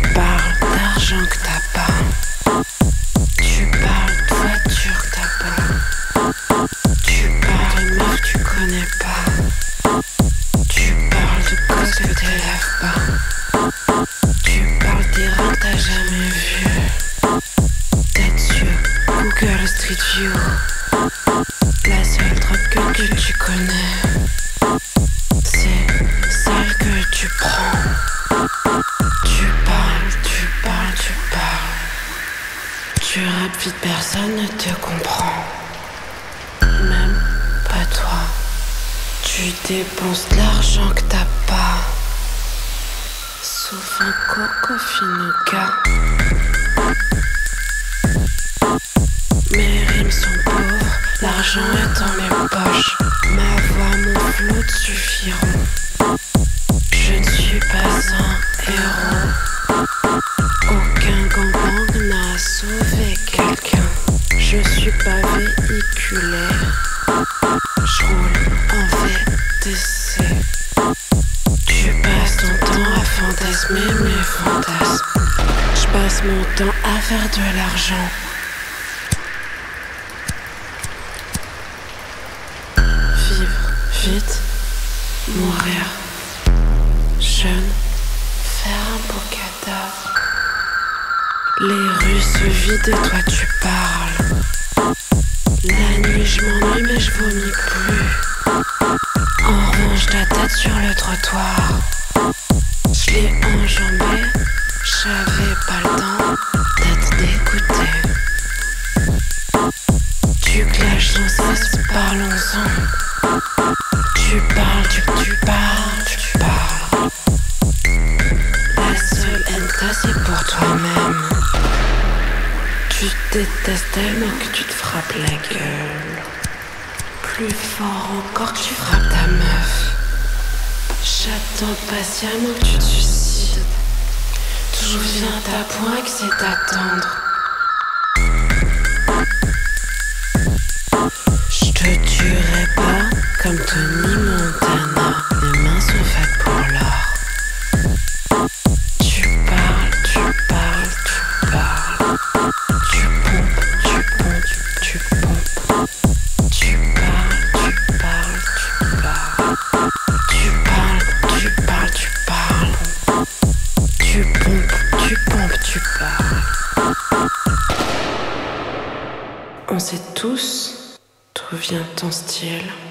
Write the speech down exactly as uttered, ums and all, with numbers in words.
parles d'argent que t'as pas. Tu parles de voiture que t'as pas. Tu parles meuf que tu connais pas. Tu parles de cause que t'élèves pas. Tu parles des reins que t'as jamais vu. Tête yeux, Google Street View. La seule drogue que, que tu connais, c'est celle que tu prends. Tu parles, tu parles, tu parles. Tu rappes vite, personne ne te comprend. Même pas toi. Tu dépenses de l'argent que t'as pas. Sauf un coco finuka. Mes rimes sont pauvres, l'argent est dans mes poches. Ma voix, mon flow te suffiront. Je ne suis pas un héros. Aucun gangbang n'a sauvé quelqu'un. Je suis pas véhiculaire. Je roule en V T C. Tu passes ton temps à fantasmer mes fantasmes. Je passe mon temps à faire de l'argent. Vivre vite, mourir jeune, faire un beau cadavre. Les rues se vident et toi tu parles. La nuit je m'ennuie mais je vomis plus. En revanche ta tête sur le trottoir. Je l'ai enjambé, j'avais pas le temps d'être dégoûté. Tu clashes sans cesse, parlons-en. Tu parles, tu, tu parles, tu parles. La seule haine que t'as c'est pour toi-même. Tu détestes tellement que tu te frappes la gueule. Plus fort encore que tu frappes ta meuf. J'attends patiemment que tu te suicides. D'où vient ta pointe que c'est d'attendre. Je te tuerai pas comme Tony Montana. Mes mains sont faites pour l'or. Tu parles, tu parles, tu parles. Tu pompes, tu pompes, tu pompes. Tu parles, tu parles, tu parles. Tu parles, tu parles, tu parles. Tu pompes, tu pompes, tu parles. On sait tous d'où vient ton style.